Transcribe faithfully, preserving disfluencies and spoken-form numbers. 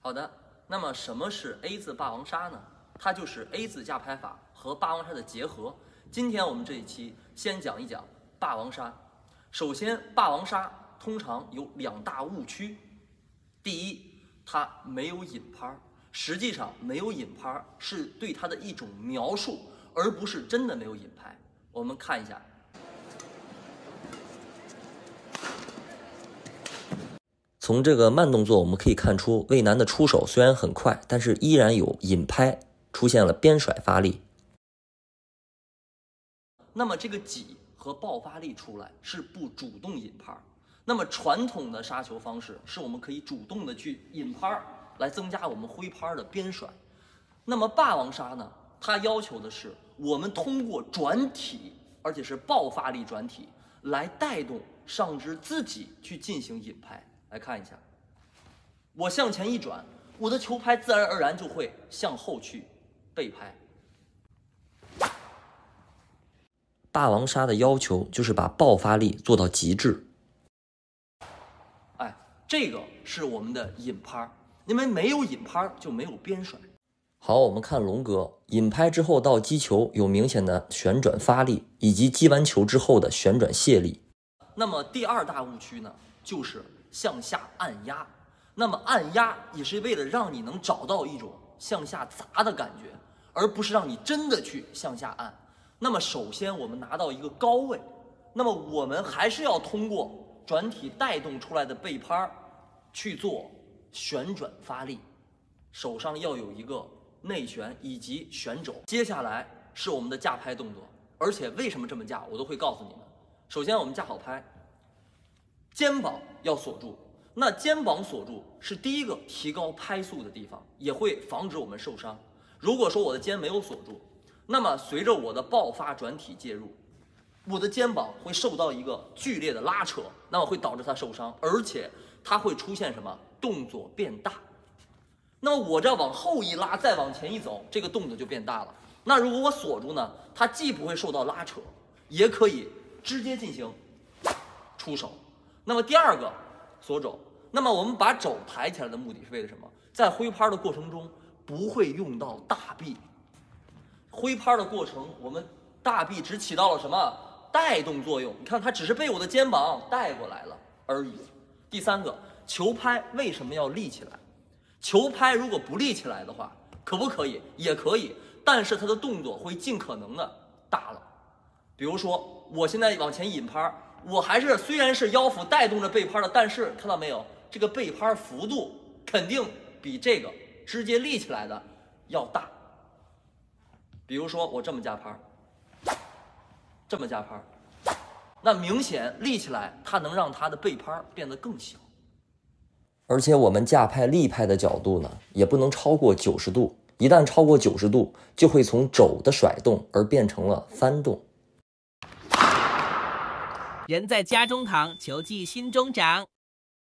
好的，那么什么是 A 字霸王杀呢？它就是 A 字架拍法和霸王杀的结合。今天我们这一期先讲一讲霸王杀。首先，霸王杀通常有两大误区。第一，它没有引拍，实际上没有引拍是对它的一种描述，而不是真的没有引拍。我们看一下。从这个慢动作我们可以看出，魏楠的出手虽然很快，但是依然有引拍，出现了边甩发力。那么这个挤和爆发力出来是不主动引拍，那么传统的杀球方式是我们可以主动的去引拍，来增加我们挥拍的边甩。那么霸王杀呢，它要求的是我们通过转体，而且是爆发力转体，来带动上肢自己去进行引拍。来看一下，我向前一转，我的球拍自然而然就会向后去背拍。霸王杀的要求就是把爆发力做到极致。哎，这个是我们的引拍，因为没有引拍就没有边甩。好，我们看龙哥引拍之后到击球有明显的旋转发力，以及击完球之后的旋转卸力。那么第二大误区呢，就是向下按压。那么按压也是为了让你能找到一种向下砸的感觉，而不是让你真的去向下按。那么首先我们拿到一个高位，那么我们还是要通过转体带动出来的背拍去做旋转发力，手上要有一个内旋以及旋肘。接下来是我们的架拍动作，而且为什么这么架我都会告诉你们。首先我们架好拍，肩膀要锁住，那肩膀锁住是第一个提高拍速的地方，也会防止我们受伤。如果说我的肩没有锁住，那么随着我的爆发转体介入，我的肩膀会受到一个剧烈的拉扯，那么会导致它受伤，而且它会出现什么？动作变大。那么我这往后一拉，再往前一走，这个动作就变大了。那如果我锁住呢，它既不会受到拉扯，也可以直接进行出手。那么第二个锁肘，那么我们把肘抬起来的目的是为了什么？在挥拍的过程中不会用到大臂，挥拍的过程我们大臂只起到了什么？带动作用。你看它只是被我的肩膀带过来了而已。第三个，球拍为什么要立起来？球拍如果不立起来的话，可不可以？也可以，但是它的动作会尽可能的大了。比如说我现在往前引拍，我还是虽然是腰腹带动着背拍的，但是看到没有，这个背拍幅度肯定比这个直接立起来的要大。比如说我这么架拍，这么架拍，那明显立起来它能让它的背拍变得更小。而且我们架拍立拍的角度呢，也不能超过九十度，一旦超过九十度，就会从肘的甩动而变成了翻动。 人在家中躺，球技心中长。